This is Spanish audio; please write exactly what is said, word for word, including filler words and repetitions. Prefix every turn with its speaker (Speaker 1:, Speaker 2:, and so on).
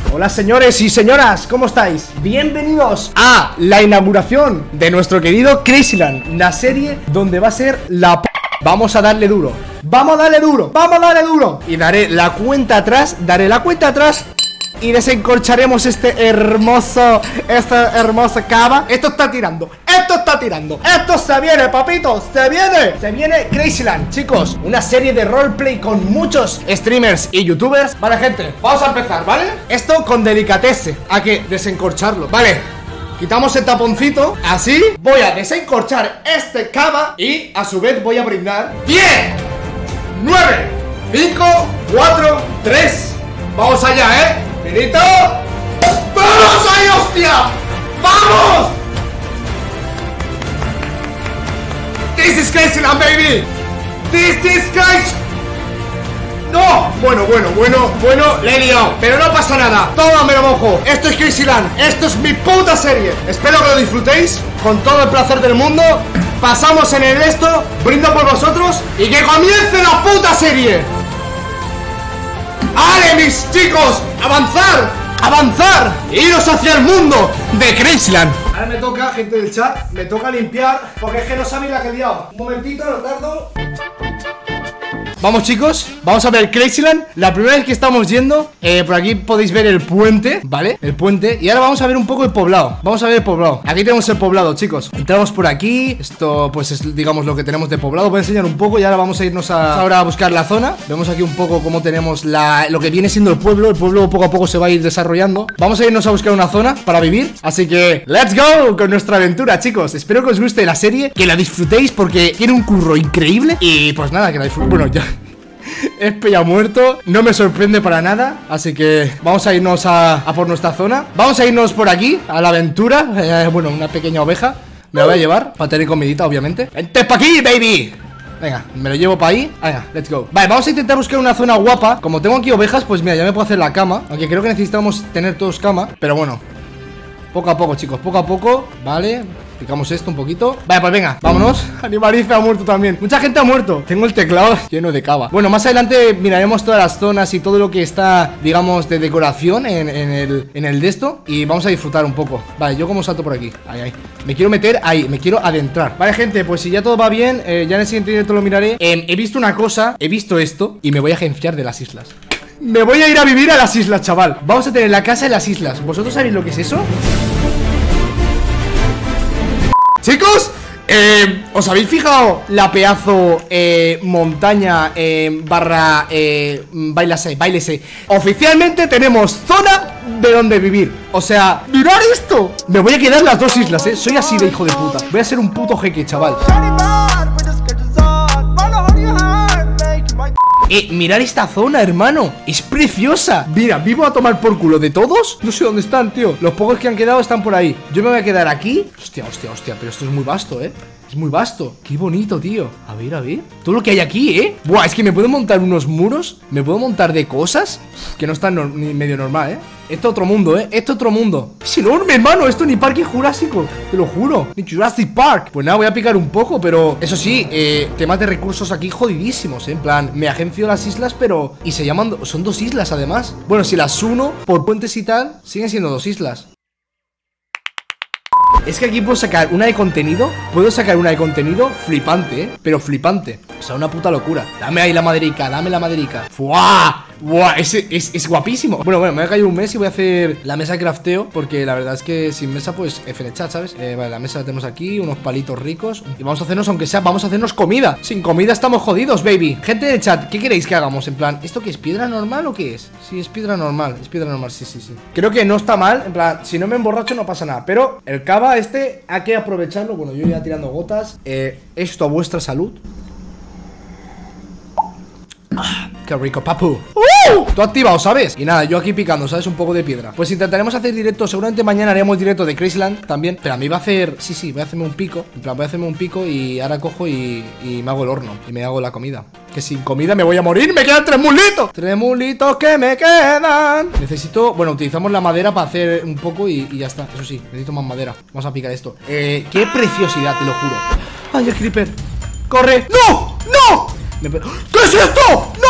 Speaker 1: Hola señores y señoras, ¿cómo estáis? Bienvenidos a la inauguración de nuestro querido Crazyland, la serie donde va a ser la p... Vamos a darle duro, vamos a darle duro, vamos a darle duro. Y daré la cuenta atrás, daré la cuenta atrás y desencorcharemos este hermoso, esta hermosa cava. Esto está tirando, esto está tirando, esto se viene, papitos, se viene. Se viene Crazyland, chicos, una serie de roleplay con muchos streamers y youtubers. Vale, gente, vamos a empezar, ¿vale? Esto con delicatese, hay que desencorcharlo, vale. Quitamos el taponcito, así. Voy a desencorchar este cava y a su vez voy a brindar. Diez, nueve, cinco, cuatro, tres. Vamos allá, ¿eh? ¡Vinito! ¡Vamos ahí, hostia! ¡Vamos! This is Crazyland, baby. This is Crazy. ¡No! Bueno, bueno, bueno, bueno, le he liado. Pero no pasa nada, todo me lo mojo. Esto es Crazyland, esto es mi puta serie. Espero que lo disfrutéis con todo el placer del mundo. Pasamos en el esto, brindo por vosotros y que comience la puta serie. ¡Ale, mis chicos! ¡Avanzar! ¡Avanzar! ¡Iros hacia el mundo de Crazyland! Ahora me toca, gente del chat, me toca limpiar, porque es que no sabéis la que he liado. Un momentito, no tardo. Vamos, chicos, vamos a ver Crazyland. La primera vez que estamos yendo, eh, por aquí podéis ver el puente, ¿vale? El puente, y ahora vamos a ver un poco el poblado. Vamos a ver el poblado, aquí tenemos el poblado, chicos. Entramos por aquí, esto pues es, digamos, lo que tenemos de poblado. Voy a enseñar un poco y ahora vamos a irnos a, ahora a buscar la zona. Vemos aquí un poco cómo tenemos la, lo que viene siendo el pueblo. El pueblo poco a poco se va a ir desarrollando. Vamos a irnos a buscar una zona para vivir, así que let's go con nuestra aventura, chicos. Espero que os guste la serie, que la disfrutéis porque tiene un curro increíble. Y pues nada, que la disfrutéis. Bueno, ya Espe ya muerto, no me sorprende para nada. Así que vamos a irnos a, a por nuestra zona. Vamos a irnos por aquí, a la aventura. eh, Bueno, una pequeña oveja me la voy a llevar, para tener comidita, obviamente. ¡Vente pa' aquí, baby! Venga, me lo llevo para ahí. Venga, let's go. Vale, vamos a intentar buscar una zona guapa. Como tengo aquí ovejas, pues mira, ya me puedo hacer la cama. Aunque creo que necesitamos tener todos cama. Pero bueno, poco a poco, chicos, poco a poco. Vale, picamos esto un poquito. Vale, pues venga, vámonos. Animaliza ha muerto también. Mucha gente ha muerto. Tengo el teclado lleno de cava. Bueno, más adelante miraremos todas las zonas y todo lo que está, digamos, de decoración en, en el, en el de esto. Y vamos a disfrutar un poco. Vale, yo como salto por aquí. Ahí, ahí. Me quiero meter ahí, me quiero adentrar. Vale, gente, pues si ya todo va bien, eh, ya en el siguiente directo lo miraré. eh, He visto una cosa, he visto esto y me voy a agenciar de las islas. Me voy a ir a vivir a las islas, chaval. Vamos a tener la casa en las islas. ¿Vosotros sabéis lo que es eso? Chicos, eh, ¿os habéis fijado la pedazo eh, montaña eh, barra eh, bailase, bailese? Oficialmente tenemos zona de donde vivir. O sea, mirad esto. Me voy a quedar en las dos islas, eh. Soy así de hijo de puta. Voy a ser un puto jeque, chaval. Eh, mirad esta zona, hermano. Es preciosa. Mira, vivo a tomar por culo de todos. No sé dónde están, tío. Los pocos que han quedado están por ahí. Yo me voy a quedar aquí. Hostia, hostia, hostia. Pero esto es muy vasto, eh. Es muy vasto. Qué bonito, tío. A ver, a ver. Todo lo que hay aquí, eh. Buah, es que me puedo montar unos muros. Me puedo montar de cosas que no están no ni medio normal, eh. Esto es otro mundo, eh. Esto es otro mundo. Es enorme, hermano. Esto ni Parque Jurásico. Te lo juro. Ni Jurassic Park. Pues nada, voy a picar un poco, pero eso sí, eh, temas de recursos aquí jodidísimos, eh. En plan, me agencio las islas, pero... Y se llaman... Son dos islas, además. Bueno, si las uno por puentes y tal, siguen siendo dos islas. Es que aquí puedo sacar una de contenido. Puedo sacar una de contenido flipante, ¿eh? Pero flipante. O sea, una puta locura. Dame ahí la maderica, dame la maderica. ¡Fua! ¡Buah! Es, es, es guapísimo. Bueno, bueno, me voy a caer un mes y voy a hacer la mesa de crafteo. Porque la verdad es que sin mesa, pues, F N chat, ¿sabes? Eh, vale, la mesa la tenemos aquí, unos palitos ricos. Y vamos a hacernos, aunque sea, vamos a hacernos comida. Sin comida estamos jodidos, baby. Gente de chat, ¿qué queréis que hagamos? En plan, ¿esto qué es? ¿Piedra normal o qué es? Sí, es piedra normal, es piedra normal, sí, sí, sí. Creo que no está mal, en plan, si no me emborracho no pasa nada. Pero el cava este hay que aprovecharlo. Bueno, yo ya tirando gotas. eh, Esto a vuestra salud. Ah, qué rico, papu. ¡Uh! Todo activado, ¿sabes? Y nada, yo aquí picando, ¿sabes? Un poco de piedra. Pues intentaremos hacer directo. Seguramente mañana haremos directo de Crazyland también. Pero a mí va a hacer... Sí, sí, voy a hacerme un pico. En plan, voy a hacerme un pico y ahora cojo y, y me hago el horno. Y me hago la comida. Que sin comida me voy a morir. Me quedan tres mulitos. Tres mulitos que me quedan. Necesito... Bueno, utilizamos la madera para hacer un poco y, y ya está. Eso sí, necesito más madera. Vamos a picar esto. Eh, qué preciosidad, te lo juro. Ay, el creeper. ¡Corre! ¡No! ¡No! Me... ¿Qué es esto? ¡No!